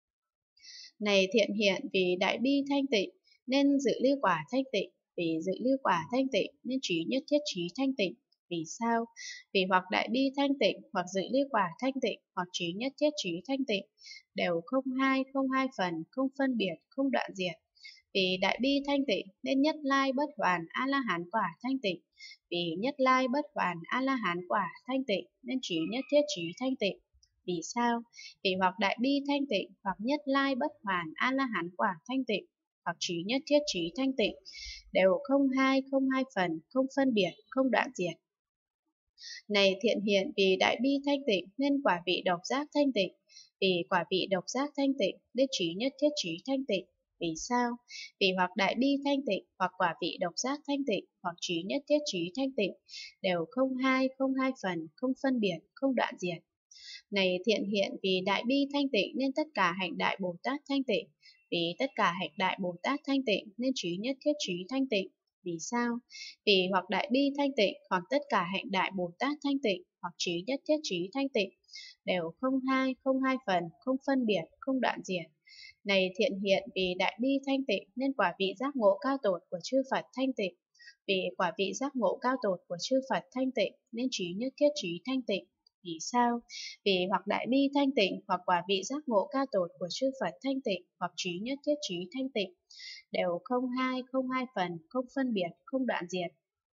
Này thiện hiện, vì đại bi thanh tịnh nên dự lưu quả thanh tịnh, vì dự lưu quả thanh tịnh nên trí nhất thiết trí thanh tịnh. Vì sao? Vì hoặc đại bi thanh tịnh, hoặc dự lưu quả thanh tịnh, hoặc trí nhất thiết trí thanh tịnh, đều không hai phần, không phân biệt, không đoạn diệt. Vì đại bi thanh tịnh nên nhất lai bất hoàn a la hán quả thanh tịnh, vì nhất lai bất hoàn a la hán quả thanh tịnh nên trí nhất thiết trí thanh tịnh. Vì sao? Vì hoặc đại bi thanh tịnh, hoặc nhất lai bất hoàn a la hán quả thanh tịnh, hoặc trí nhất thiết trí thanh tịnh, đều không hai phần, không phân biệt, không đoạn diệt. Này thiện hiện, vì đại bi thanh tịnh nên quả vị độc giác thanh tịnh, vì quả vị độc giác thanh tịnh nên trí nhất thiết trí thanh tịnh. Vì sao? Vì hoặc đại bi thanh tịnh, hoặc quả vị độc giác thanh tịnh, hoặc trí nhất thiết trí thanh tịnh, đều không hai phần, không phân biệt, không đoạn diệt. Này thiện hiện, vì đại bi thanh tịnh nên tất cả hạnh đại Bồ Tát thanh tịnh, vì tất cả hạnh đại Bồ Tát thanh tịnh nên trí nhất thiết trí thanh tịnh. Vì sao? Vì hoặc đại bi thanh tịnh, hoặc tất cả hạnh đại Bồ Tát thanh tịnh, hoặc trí nhất thiết trí thanh tịnh, đều không hai phần, không phân biệt, không đoạn diệt. Này thiện hiện, vì đại bi thanh tịnh nên quả vị giác ngộ cao tột của chư Phật thanh tịnh, vì quả vị giác ngộ cao tột của chư Phật thanh tịnh nên trí nhất thiết trí thanh tịnh. Vì sao? Vì hoặc đại bi thanh tịnh, hoặc quả vị giác ngộ cao tột của chư Phật thanh tịnh, hoặc trí nhất thiết trí thanh tịnh, đều không hai phần, không phân biệt, không đoạn diệt.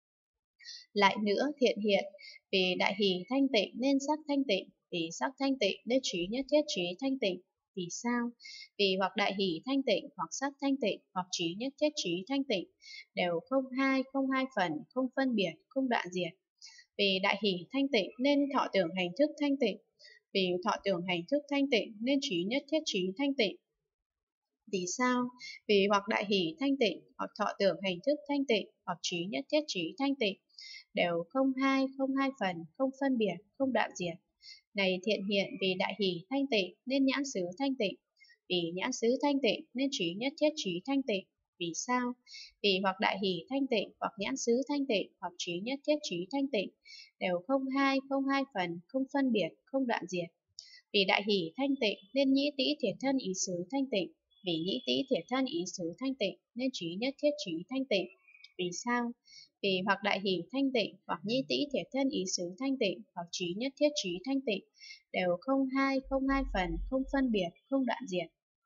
Lại nữa thiện hiện, vì đại hỷ thanh tịnh nên sắc thanh tịnh, vì sắc thanh tịnh nên trí nhất thiết trí thanh tịnh. Vì sao? Vì hoặc đại hỷ thanh tịnh, hoặc sắc thanh tịnh, hoặc trí nhất thiết trí thanh tịnh, đều không hai phần, không phân biệt, không đoạn diệt. Vì đại hỷ thanh tịnh nên thọ tưởng hành thức thanh tịnh, vì thọ tưởng hành thức thanh tịnh nên trí nhất thiết trí thanh tịnh. Vì sao? Vì hoặc đại hỷ thanh tịnh, hoặc thọ tưởng hành thức thanh tịnh, hoặc trí nhất thiết trí thanh tịnh, đều không hai phần, không phân biệt, không đoạn diệt. Này thiện hiện, vì đại hỷ thanh tịnh nên nhãn xứ thanh tịnh, vì nhãn xứ thanh tịnh nên trí nhất thiết trí thanh tịnh. Vì sao? Vì hoặc đại hỷ thanh tịnh, hoặc nhãn xứ thanh tịnh, hoặc trí nhất thiết trí thanh tịnh, đều không hai phần, không phân biệt, không đoạn diệt. Vì đại hỷ thanh tịnh nên nhĩ tĩ thiệt thân ý xứ thanh tịnh, vì nhĩ tĩ thiệt thân ý xứ thanh tịnh nên trí nhất thiết trí thanh tịnh. Vì sao? Vì hoặc đại hỷ thanh tịnh, hoặc nhĩ tĩ thiệt thân ý xứ thanh tịnh, hoặc trí nhất thiết trí thanh tịnh, đều không hai phần, không phân biệt, không đoạn diệt.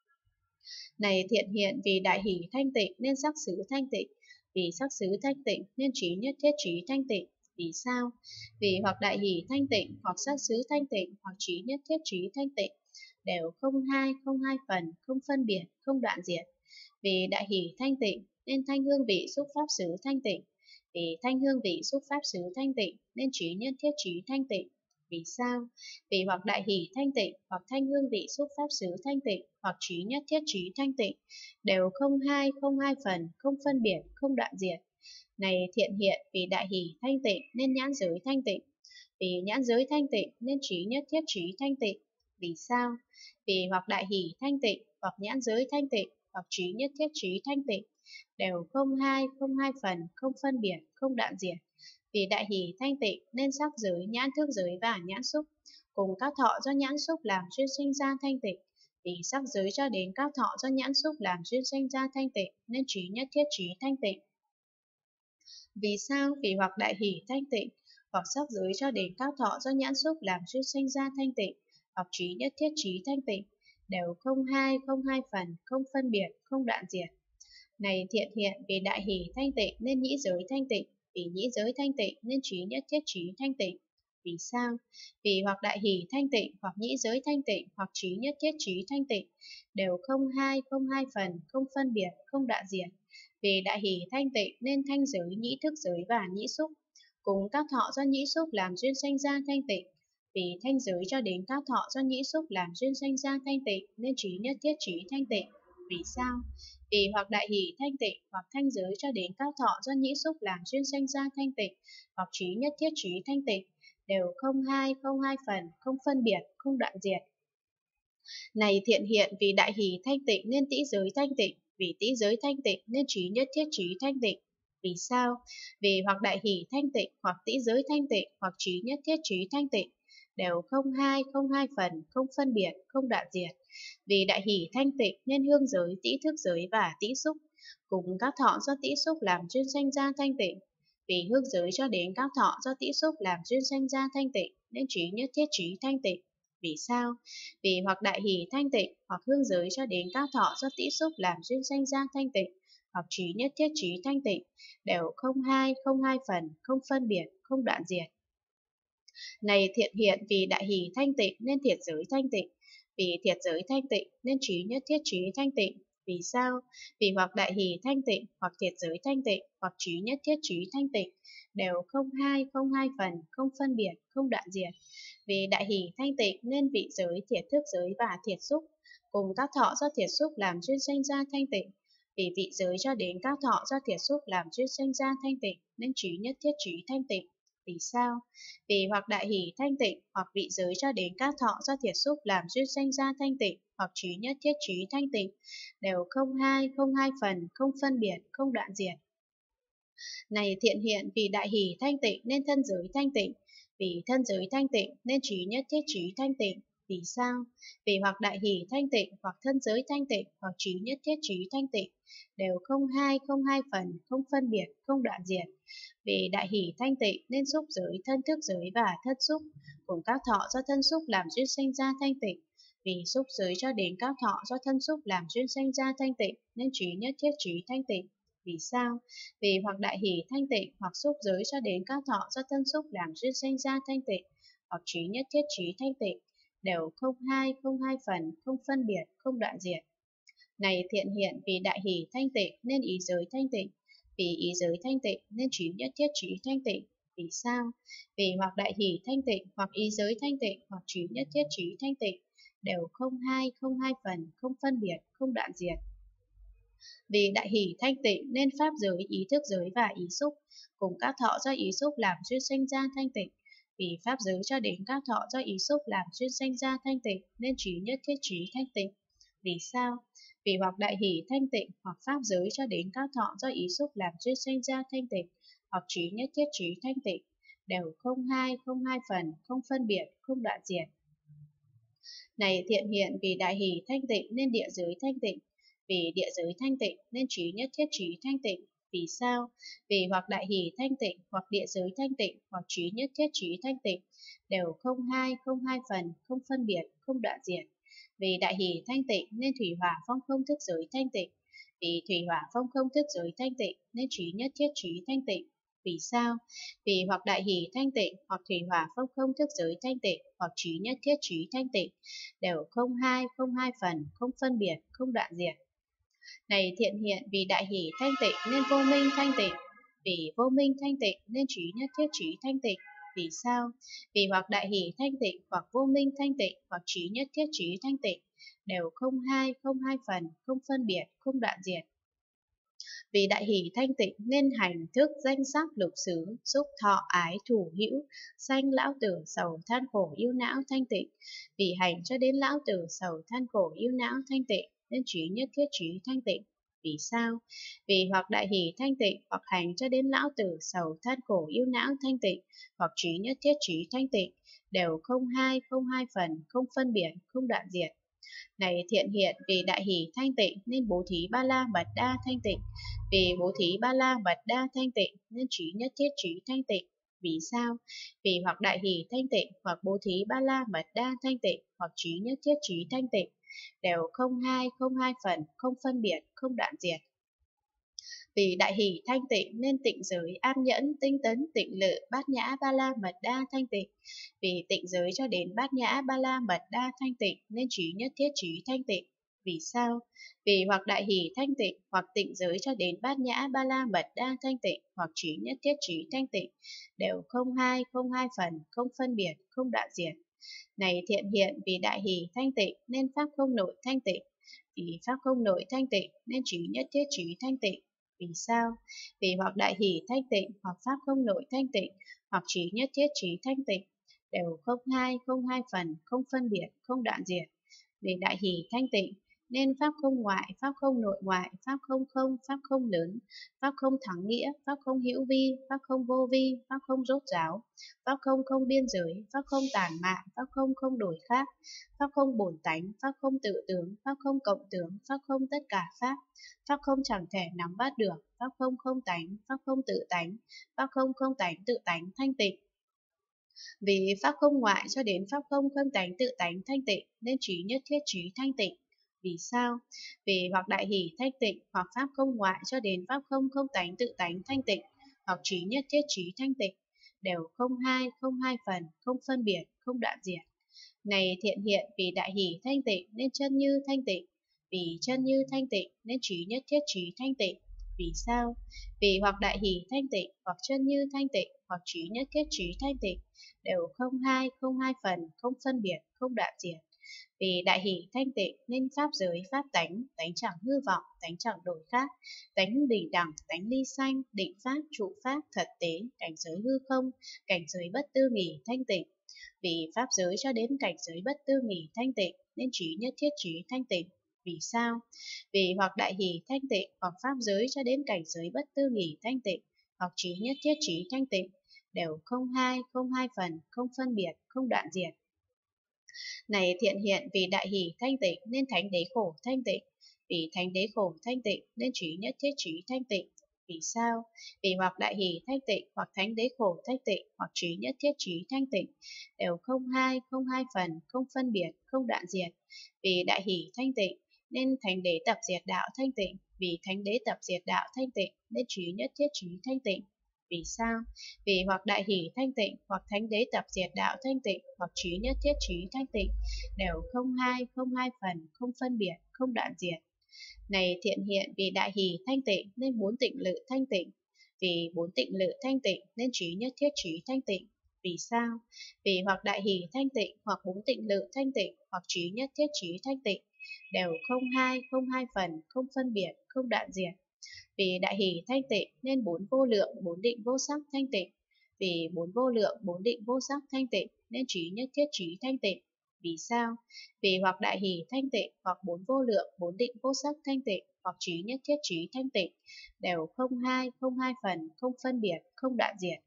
Này thiện hiện, vì đại hỷ thanh tịnh nên sắc xứ thanh tịnh, vì sắc xứ thanh tịnh nên trí nhất thiết trí thanh tịnh. Vì sao? Vì hoặc đại hỷ thanh tịnh, hoặc sắc xứ thanh tịnh, hoặc trí nhất thiết trí thanh tịnh, đều không hai phần, không phân biệt, không đoạn diệt. Vì đại hỷ thanh tịnh nên thanh hương vị xúc pháp xứ thanh tịnh, vì thanh hương vị xúc pháp xứ thanh tịnh nên trí nhất thiết trí thanh tịnh. Vì sao? Vì hoặc đại hỷ thanh tịnh, hoặc thanh hương vị xúc pháp xứ thanh tịnh, hoặc trí nhất thiết trí thanh tịnh, đều không hai phần, không phân biệt, không đoạn diệt. Này thiện hiện, vì đại hỷ thanh tịnh nên nhãn giới thanh tịnh, vì nhãn giới thanh tịnh nên trí nhất thiết trí thanh tịnh. Vì sao? Vì hoặc đại hỷ thanh tịnh, hoặc nhãn giới thanh tịnh, hoặc trí nhất thiết trí thanh tịnh, đều không hai phần, không phân biệt, không đoạn diệt. Vì đại hỷ thanh tịnh nên sắc giới, nhãn thức giới và nhãn xúc, cùng các thọ do nhãn xúc làm duyên sinh ra thanh tịnh. Vì sắc giới cho đến các thọ do nhãn xúc làm duyên sinh ra thanh tịnh nên trí nhất thiết trí thanh tịnh. Vì sao? Vì hoặc đại hỷ thanh tịnh, hoặc sắc giới cho đến các thọ do nhãn xúc làm duyên sinh ra thanh tịnh, hoặc trí nhất thiết trí thanh tịnh, đều không hai phần, không phân biệt, không đoạn diệt. Này thiện hiện, vì đại hỷ thanh tịnh nên nhĩ giới thanh tịnh, vì nhĩ giới thanh tịnh nên trí nhất thiết trí thanh tịnh. Vì sao? Vì hoặc đại hỷ thanh tịnh, hoặc nhĩ giới thanh tịnh, hoặc trí nhất thiết trí thanh tịnh, đều không hai phần, không phân biệt, không đoạn diệt. Vì đại hỷ thanh tịnh nên thanh giới, nhĩ thức giới và nhĩ xúc, cùng các thọ do nhĩ xúc làm duyên sanh ra thanh tịnh. Vì thanh giới cho đến các thọ do nhĩ xúc làm duyên sanh ra thanh tịnh nên trí nhất thiết trí thanh tịnh. Vì sao? Vì hoặc đại hỷ thanh tịnh, hoặc thanh giới cho đến cao thọ do nhĩ xúc làm duyên sanh ra thanh tịnh, hoặc trí nhất thiết trí thanh tịnh, đều không hai phần, không phân biệt, không đoạn diệt. Này thiện hiện, vì đại hỷ thanh tịnh nên tĩ giới thanh tịnh, vì tĩ giới thanh tịnh nên trí nhất thiết trí thanh tịnh. Vì sao? Vì hoặc đại hỷ thanh tịnh, hoặc tĩ giới thanh tịnh, hoặc trí nhất thiết trí thanh tịnh, đều không hai phần, không phân biệt, không đoạn diệt. Vì đại hỷ thanh tịnh nên hương giới, tĩ thức giới và tĩ xúc, cùng các thọ do tĩ xúc làm duyên sanh ra thanh tịnh. Vì hương giới cho đến các thọ do tĩ xúc làm duyên sanh ra thanh tịnh nên trí nhất thiết trí thanh tịnh. Vì sao? Vì hoặc đại hỷ thanh tịnh, hoặc hương giới cho đến các thọ do tĩ xúc làm duyên sanh ra thanh tịnh, hoặc trí nhất thiết trí thanh tịnh, đều không hai phần, không phân biệt, không đoạn diệt. Này thiện hiện, vì đại hỷ thanh tịnh nên thiệt giới thanh tịnh, vì thiệt giới thanh tịnh nên trí nhất thiết trí thanh tịnh. Vì sao? Vì hoặc đại hỷ thanh tịnh, hoặc thiệt giới thanh tịnh, hoặc trí nhất thiết trí thanh tịnh, đều không hai phần, không phân biệt, không đoạn diệt. Vì đại hỷ thanh tịnh nên vị giới, thiệt thức giới và thiệt xúc, cùng các thọ do thiệt xúc làm duyên sanh ra thanh tịnh. Vì vị giới cho đến các thọ do thiệt xúc làm duyên sanh ra thanh tịnh nên trí nhất thiết trí thanh tịnh. Vì sao? Vì hoặc đại hỷ thanh tịnh, hoặc vị giới cho đến các thọ do thiệt xúc làm duyên sanh ra thanh tịnh, hoặc trí nhất thiết trí thanh tịnh, đều không hai phần, không phân biệt, không đoạn diệt. Này thiện hiện, vì đại hỷ thanh tịnh nên thân giới thanh tịnh, vì thân giới thanh tịnh nên trí nhất thiết trí thanh tịnh. Vì sao? Vì hoặc đại hỷ thanh tịnh, hoặc thân giới thanh tịnh, hoặc trí nhất thiết trí thanh tịnh, đều không hai phần, không phân biệt, không đoạn diệt. Vì đại hỷ thanh tịnh nên xúc giới, thân thức giới và thân xúc, cùng các thọ do thân xúc làm duyên sanh ra thanh tịnh. Vì xúc giới cho đến các thọ do thân xúc làm duyên sanh ra thanh tịnh nên trí nhất thiết trí thanh tịnh. Vì sao? Vì hoặc đại hỷ thanh tịnh, hoặc xúc giới cho đến các thọ do thân xúc làm duyên sanh ra thanh tịnh, hoặc trí nhất thiết trí thanh tịnh, đều không hai phần, không phân biệt, không đoạn diệt. Này thiện hiện, vì đại hỷ thanh tịnh nên ý giới thanh tịnh, vì ý giới thanh tịnh nên trí nhất thiết trí thanh tịnh. Vì sao? Vì hoặc đại hỷ thanh tịnh, hoặc ý giới thanh tịnh, hoặc trí nhất thiết trí thanh tịnh, đều không hai phần, không phân biệt, không đoạn diệt. Vì đại hỷ thanh tịnh nên pháp giới, ý thức giới và ý xúc, cùng các thọ do ý xúc làm duyên sanh ra thanh tịnh. Vì pháp giới cho đến các thọ do ý xúc làm duyên sanh ra thanh tịnh nên trí nhất thiết trí thanh tịnh. Vì sao? Vì hoặc đại hỷ thanh tịnh, hoặc pháp giới cho đến các thọ do ý xúc làm duyên sanh ra thanh tịnh, hoặc trí nhất thiết trí thanh tịnh, đều không hai phần, không phân biệt, không đoạn diệt. Này thiện hiện, vì đại hỷ thanh tịnh nên địa giới thanh tịnh, vì địa giới thanh tịnh nên trí nhất thiết trí thanh tịnh. Vì sao? Vì hoặc đại hỷ thanh tịnh, hoặc địa giới thanh tịnh, hoặc trí nhất thiết trí thanh tịnh, đều không hai phần, không phân biệt, không đoạn diệt. Vì đại hỷ thanh tịnh nên thủy hỏa phong không thức giới thanh tịnh, vì thủy hỏa phong không thức giới thanh tịnh nên trí nhất thiết trí thanh tịnh. Vì sao? Vì hoặc đại hỷ thanh tịnh, hoặc thủy hỏa phong không thức giới thanh tịnh, hoặc trí nhất thiết trí thanh tịnh, đều không hai phần, không phân biệt, không đoạn diệt. Này thiện hiện, vì đại hỷ thanh tịnh nên vô minh thanh tịnh, vì vô minh thanh tịnh nên trí nhất thiết trí thanh tịnh. Vì sao? Vì hoặc đại hỷ thanh tịnh, hoặc vô minh thanh tịnh, hoặc trí nhất thiết trí thanh tịnh, đều không hai phần, không phân biệt, không đoạn diệt. Vì đại hỷ thanh tịnh nên hành thức danh sắc lục xứ, xúc thọ ái thủ hữu, sanh lão tử sầu than khổ yêu não thanh tịnh. Vì hành cho đến lão tử sầu than khổ yêu não thanh tịnh nên trí nhất thiết trí thanh tịnh. Vì sao? Vì hoặc đại hỷ thanh tịnh, hoặc hành cho đến lão tử sầu than khổ yêu não thanh tịnh, hoặc trí nhất thiết trí thanh tịnh, đều không hai phần, không phân biệt, không đoạn diệt. Này thiện hiện, vì đại hỷ thanh tịnh nên bố thí ba la mật đa thanh tịnh, vì bố thí ba la mật đa thanh tịnh nên trí nhất thiết trí thanh tịnh. Vì sao? Vì hoặc đại hỷ thanh tịnh, hoặc bố thí ba la mật đa thanh tịnh, hoặc trí nhất thiết trí thanh tịnh, đều không hai phần, không phân biệt, không đoạn diệt. Vì đại hỷ thanh tịnh nên tịnh giới, an nhẫn, tinh tấn, tịnh lự, bát nhã, ba la mật đa thanh tịnh. Vì tịnh giới cho đến bát nhã, ba la mật đa thanh tịnh nên trí nhất thiết trí thanh tịnh. Vì sao? Vì hoặc đại hỷ thanh tịnh, hoặc tịnh giới cho đến bát nhã, ba la mật đa thanh tịnh, hoặc trí nhất thiết trí thanh tịnh, đều không hai phần, không phân biệt, không đoạn diệt. Này thiện hiện, vì đại hỷ thanh tịnh nên pháp không nội thanh tịnh, Vì pháp không nội thanh tịnh nên trí nhất thiết trí thanh tịnh. Vì sao? Vì hoặc đại hỷ thanh tịnh, hoặc pháp không nội thanh tịnh, hoặc trí nhất thiết trí thanh tịnh, đều không hai phần, không phân biệt, không đoạn diệt. Vì đại hỷ thanh tịnh nên pháp không ngoại, pháp không nội ngoại, pháp không không, pháp không lớn, pháp không thắng nghĩa, pháp không hữu vi, pháp không vô vi, pháp không rốt ráo, pháp không không biên giới, pháp không tản mạn, pháp không không đổi khác, pháp không bổn tánh, pháp không tự tướng, pháp không cộng tướng, pháp không tất cả pháp, pháp không chẳng thể nắm bắt được, pháp không không tánh, pháp không tự tánh, pháp không không tánh tự tánh thanh tịnh. Vì pháp không ngoại cho đến pháp không không tánh tự tánh thanh tịnh nên trí nhất thiết trí thanh tịnh. Vì sao? Vì hoặc đại hỷ thanh tịnh, hoặc pháp không ngoại cho đến pháp không không tánh tự tánh thanh tịnh, hoặc trí nhất thiết trí thanh tịnh, đều không hai phần, không phân biệt, không đoạn diệt. Này thiện hiện, vì đại hỷ thanh tịnh nên chân như thanh tịnh, vì chân như thanh tịnh nên trí nhất thiết trí thanh tịnh. Vì sao? Vì hoặc đại hỷ thanh tịnh, hoặc chân như thanh tịnh, hoặc trí nhất thiết trí thanh tịnh, đều không hai phần, không phân biệt, không đoạn diệt. Vì đại hỷ thanh tịnh nên pháp giới, pháp tánh, tánh chẳng hư vọng, tánh chẳng đổi khác, tánh bình đẳng, tánh ly sanh, định pháp, trụ pháp, thật tế, cảnh giới hư không, cảnh giới bất tư nghỉ thanh tịnh. Vì pháp giới cho đến cảnh giới bất tư nghỉ thanh tịnh nên trí nhất thiết trí thanh tịnh. Vì sao? Vì hoặc đại hỷ thanh tịnh, hoặc pháp giới cho đến cảnh giới bất tư nghỉ thanh tịnh, hoặc trí nhất thiết trí thanh tịnh, đều không hai phần, không phân biệt, không đoạn diệt. Này thiện hiện, vì đại hỷ thanh tịnh nên thánh đế khổ thanh tịnh, vì thánh đế khổ thanh tịnh nên trí nhất thiết trí thanh tịnh. Vì sao? Vì hoặc đại hỷ thanh tịnh, hoặc thánh đế khổ thanh tịnh, hoặc trí nhất thiết trí thanh tịnh, đều không hai phần, không phân biệt, không đoạn diệt. Vì đại hỷ thanh tịnh nên thánh đế tập diệt đạo thanh tịnh, vì thánh đế tập diệt đạo thanh tịnh nên trí nhất thiết trí thanh tịnh. Vì sao? Vì hoặc đại hỷ thanh tịnh, hoặc thánh đế tập diệt đạo thanh tịnh, hoặc trí nhất thiết trí thanh tịnh, đều không hai phần, không phân biệt, không đoạn diệt. Này thiện hiện, vì đại hỷ thanh tịnh nên bốn tịnh lự thanh tịnh, vì bốn tịnh lự thanh tịnh nên trí nhất thiết trí thanh tịnh. Vì sao? Vì hoặc đại hỷ thanh tịnh, hoặc bốn tịnh lự thanh tịnh, hoặc trí nhất thiết trí thanh tịnh, đều không hai phần, không phân biệt, không đoạn diệt. Vì đại hỷ thanh tịnh nên bốn vô lượng, bốn định vô sắc thanh tịnh, vì bốn vô lượng, bốn định vô sắc thanh tịnh nên trí nhất thiết trí thanh tịnh. Vì sao? Vì hoặc đại hỷ thanh tịnh, hoặc bốn vô lượng, bốn định vô sắc thanh tịnh, hoặc trí nhất thiết trí thanh tịnh, đều không hai phần, không phân biệt, không đoạn diệt.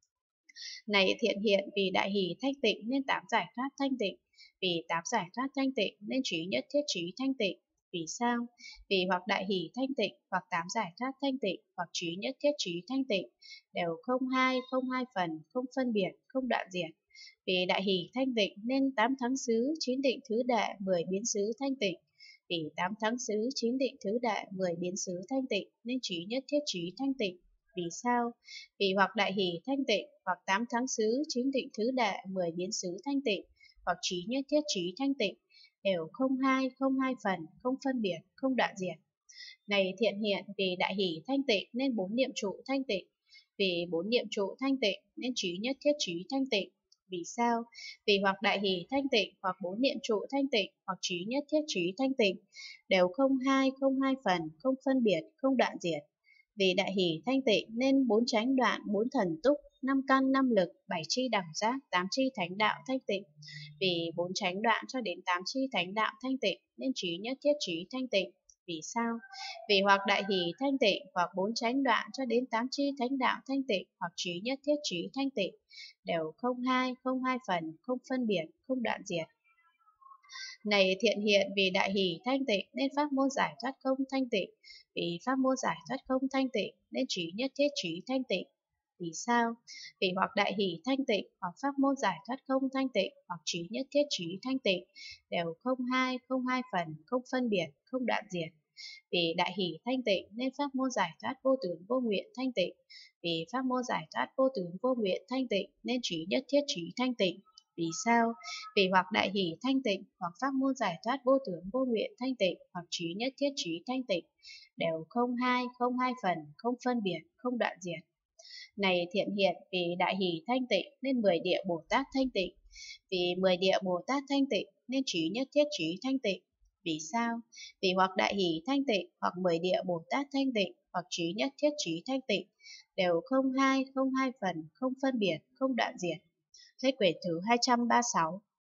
Này thiện hiện, vì đại hỷ thanh tịnh nên tám giải thoát thanh tịnh, vì tám giải thoát thanh tịnh nên trí nhất thiết trí thanh tịnh. Vì sao? Vì hoặc đại hỷ thanh tịnh, hoặc tám giải thoát thanh tịnh, hoặc trí nhất thiết trí thanh tịnh, đều không hai phần, không phân biệt, không đoạn diệt. Vì đại hỷ thanh tịnh nên tám thắng xứ, chín định thứ đệ, 10 biến xứ thanh tịnh, vì tám thắng xứ, chín định thứ đệ, 10 biến xứ thanh tịnh nên trí nhất thiết trí thanh tịnh. Vì sao? Vì hoặc đại hỷ thanh tịnh, hoặc tám thắng xứ, chín định thứ đệ, 10 biến xứ thanh tịnh, hoặc trí nhất thiết trí thanh tịnh, đều không hai phần, không phân biệt, không đoạn diệt. Này thiện hiện, vì đại hỷ thanh tịnh nên bốn niệm trụ thanh tịnh, vì bốn niệm trụ thanh tịnh nên trí nhất thiết trí thanh tịnh. Vì sao? Vì hoặc đại hỷ thanh tịnh, hoặc bốn niệm trụ thanh tịnh, hoặc trí nhất thiết trí thanh tịnh, đều không hai phần, không phân biệt, không đoạn diệt. Vì đại hỷ thanh tịnh nên bốn chánh đoạn, bốn thần túc, năm căn, năm lực, bảy chi đẳng giác, tám chi thánh đạo thanh tịnh. Vì bốn chánh đoạn cho đến tám chi thánh đạo thanh tịnh nên trí nhất thiết trí thanh tịnh. Vì sao? Vì hoặc đại hỷ thanh tịnh, hoặc bốn chánh đoạn cho đến tám chi thánh đạo thanh tịnh, hoặc trí nhất thiết trí thanh tịnh, đều không hai phần, không phân biệt, không đoạn diệt. Này thiện hiện, vì đại hỷ thanh tịnh nên pháp môn giải thoát không thanh tịnh, vì pháp môn giải thoát không thanh tịnh nên trí nhất thiết trí thanh tịnh. Vì sao? Vì hoặc đại hỷ thanh tịnh, hoặc pháp môn giải thoát không thanh tịnh, hoặc trí nhất thiết trí thanh tịnh, đều không hai phần, không phân biệt, không đoạn diệt. Vì đại hỷ thanh tịnh nên pháp môn giải thoát vô tướng vô nguyện thanh tịnh, vì pháp môn giải thoát vô tướng vô nguyện thanh tịnh nên trí nhất thiết trí thanh tịnh. Vì sao? Vì hoặc đại hỷ thanh tịnh, hoặc pháp môn giải thoát vô tướng vô nguyện thanh tịnh, hoặc trí nhất thiết trí thanh tịnh, đều không hai phần, không phân biệt, không đoạn diệt. Này thiện hiện, vì đại hỷ thanh tịnh nên 10 địa Bồ Tát thanh tịnh, vì 10 địa Bồ Tát thanh tịnh nên trí nhất thiết trí thanh tịnh. Vì sao? Vì hoặc đại hỷ thanh tịnh, hoặc 10 địa Bồ Tát thanh tịnh, hoặc trí nhất thiết trí thanh tịnh, đều không hai phần, không phân biệt, không đoạn diệt. Hết quyển thứ 236.